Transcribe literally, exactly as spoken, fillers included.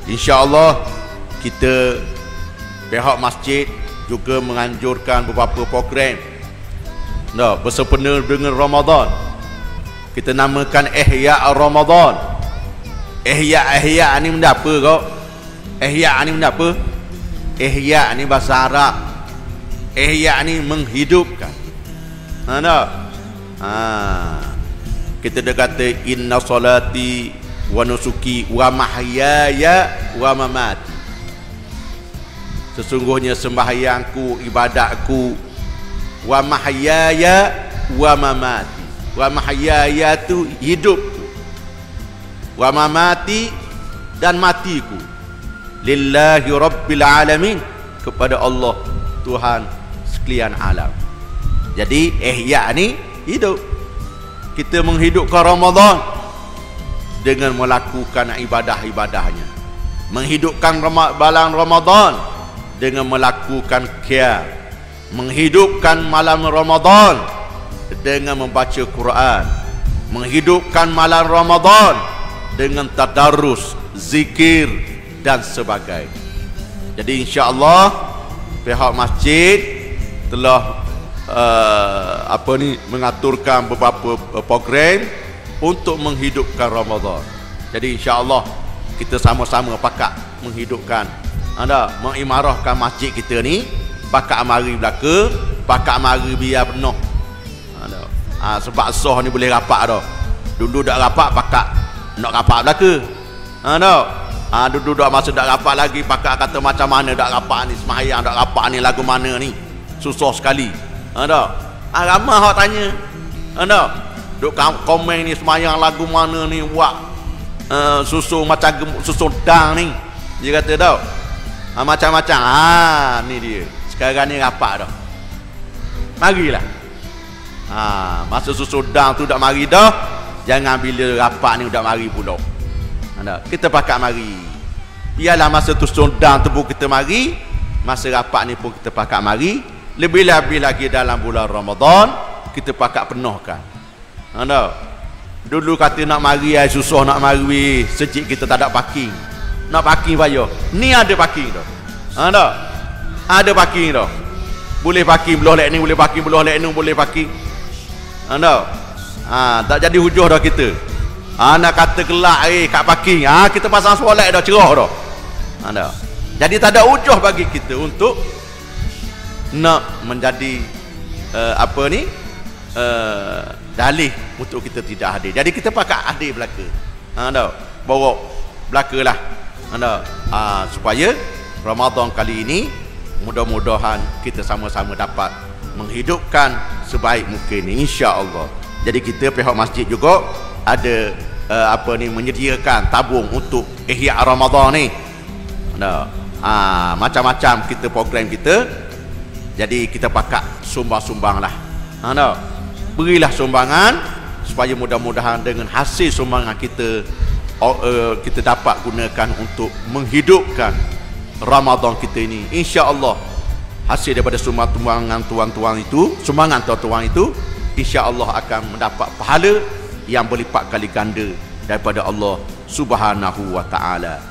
InsyaAllah kita pihak masjid juga menganjurkan beberapa program nah, bersempena dengan Ramadan. Kita namakan Ihya Ramadan. Ihya Ihya ni benda apa kau? Ihya ni benda apa? Ihya ni bahasa Arab. Ihya ni menghidupkan. Ha tak? Ha. Kita dah kata inna salati wa nusuki wa mahyaya wa mamati. Sesungguhnya sembahyangku, ibadatku, wa mahyaya wa mamati. Wa mahyaya tu hidupku, wa mamati dan matiku, lillahi rabbil alamin, kepada Allah Tuhan sekalian alam. Jadi ihya ni hidup. Kita menghidupkan Ramadan dengan melakukan ibadah-ibadahnya. Menghidupkan bulan Ramadan dengan melakukan qiyam. Menghidupkan malam Ramadan dengan membaca Quran. Menghidupkan malam Ramadan dengan tadarus, zikir dan sebagainya. Jadi insya-Allah pihak masjid telah uh, apa ni mengaturkan beberapa uh, program untuk menghidupkan Ramadan. Jadi insya-Allah kita sama-sama pakat menghidupkan, anda mengimarahkan masjid kita ni, pakat mari belaka, pakat mari biar penuh. Anda ha, sebab soh ni boleh rapat dah. Dulu dak rapat pakat nak rapat belaka. Anda ha, dulu dak masa dak rapat lagi pakat kata macam mana dak rapat ni, sembahyang dak rapat ni lagu mana ni. Susah sekali. Anda ha, ramai hak tanya. Anda duk komen ni sembahyang lagu mana ni, buat uh, susu macam susu dang ni. Dia kata tau. Ha, macam-macam. Ha, ni dia. Sekarang ni rapat dah. Marilah. Ha, masa susu dang tu dak mari dah. Jangan bila rapat ni dak mari pula. Anda, kita pakat mari. Biarlah masa tu sondang tu pun kita mari, masa rapat ni pun kita pakat mari. Lebih-lebih lagi dalam bulan Ramadan kita pakat penuhkan. Anda, dulu kata nak mari ai susah nak mari, sejik kita tak ada parking. Nak parking payah. Ni ada parking dah. Anda, ada parking dah. Boleh parking belah lek ni, boleh parking belah lek ni, boleh parking. Anda, ha, tak jadi hujah dah kita. Ha, nak kata gelak eh kat parking, ha, kita pasang solat dah, cerah dah. Anda, jadi tak ada hujah bagi kita untuk nak menjadi uh, apa ni uh, dalih untuk kita tidak hadir. Jadi kita pakat hadir belaka. Anda, bawa belaka lah. Anda, ha, supaya Ramadan kali ini mudah-mudahan kita sama-sama dapat menghidupkan sebaik mungkin, insya-Allah. Jadi kita pihak masjid juga ada uh, apa ni menyediakan tabung untuk ihya Ramadan ni. Anda, ha, macam-macam kita program kita. Jadi kita pakat sumbang-sumbanglah. Anda, berilah sumbangan supaya mudah-mudahan dengan hasil sumbangan kita uh, kita dapat gunakan untuk menghidupkan Ramadan kita ini. Insya-Allah hasil daripada sumbangan tuan-tuan itu, sumbangan tuan-tuan itu, insya-Allah akan mendapat pahala yang berlipat kali ganda daripada Allah Subhanahu wa taala.